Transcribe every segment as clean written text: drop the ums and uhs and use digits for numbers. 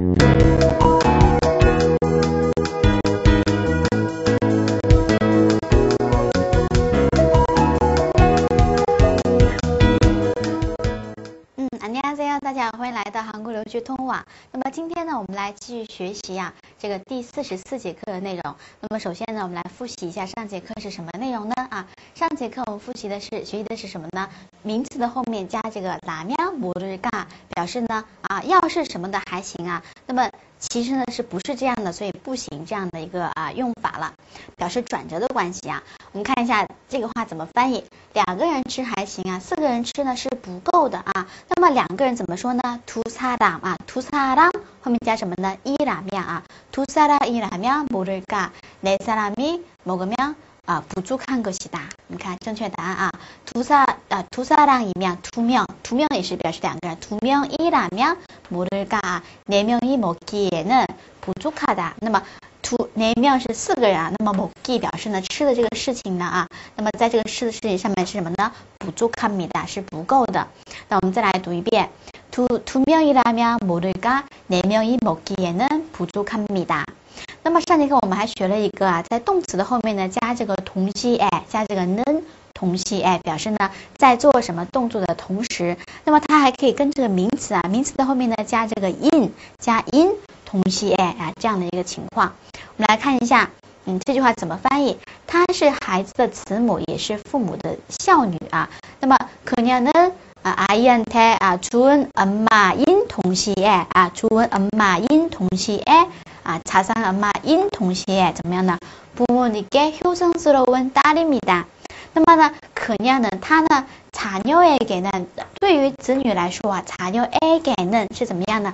안녕하세요，大家好，欢迎来到韩国留学通网。那么今天呢，我们来继续学习这个第44节课的内容。那么首先呢，我们来复习一下上节课是什么内容呢？上节课我们学习的是什么呢？名词的后面加这个라면 뭐를 까，表示呢要是什么的还行那么其实呢是不是这样的，所以不行这样的一个用法了，表示转折的关系我们看一下这个话怎么翻译。2个人吃还行4个人吃呢是不够的那么2个人怎么说呢？두 사람 두 사람后面加什么呢？이라면 두 사람이라면 모를까 네 사람이 먹으면 부족한 것이다。你看正确答案두 사람이면 두 명也是表示2个人，두 명이라면 모를까 네 명이 먹기에는 부족하다。那么4명是4个人那么먹기表示呢吃的这个事情呢那么在这个吃的事情上面是什么呢？부족합니다是不够的。那我们再来读一遍。두 명이라면 모를까 네 명이 먹기에는 부족합니다。那么上节课我们还学了一个在动词的后面呢加这个동시에加这个는 동시에表示呢在做什么动作的同时，那么它还可以跟这个名词名词的后面呢加这个in加in 동시에这样的一个情况。我们来看一下这句话怎么翻译。她是孩子的慈母，也是父母的孝女那么그녀는 아이한테 좋은 엄마인 동시에 좋은 엄마인 동시에 자상 엄마인 동시에怎么样呢？ 부모님께 효성스러운 딸입니다。那么呢그녀는她呢자녀에게는对于子女来说자녀에게는是怎么样呢？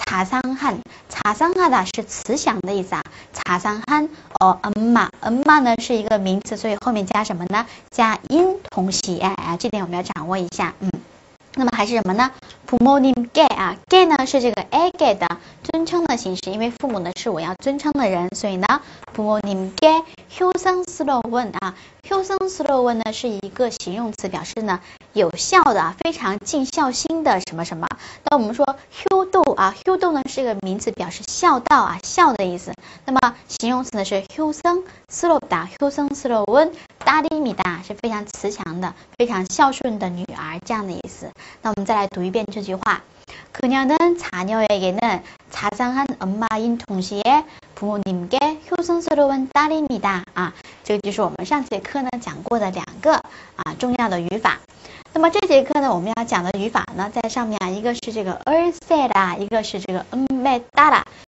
자상하다是慈祥的意思자상한 엄마呢是一个名词，所以后面加什么呢？加in 동시에这点我们要掌握一下那么还是什么呢？ 부모님께 께呢是这个에게的尊称的形式，因为父母呢是我要尊称的人，所以呢 부모님께 효성스러운 효성스러운呢是一个形容词，表示呢有效的非常尽孝心的什么什么。那我们说효도 효도呢是一个名词，表示孝道孝的意思。那么形容词呢是효성스럽다 효성스러운 딸입니다是非常慈祥的非常孝顺的女儿这样的意思。那我们再来读一遍这句话。 그녀는 자녀에게는 자상한 엄마인 동시에 부모님께 효성스러운 딸입니다。这个就是我们上节课呢讲过的2个重要的语法。那么这节课呢我们要讲的语法呢在上面一个是这个 얼세라， 一个是这个메따라。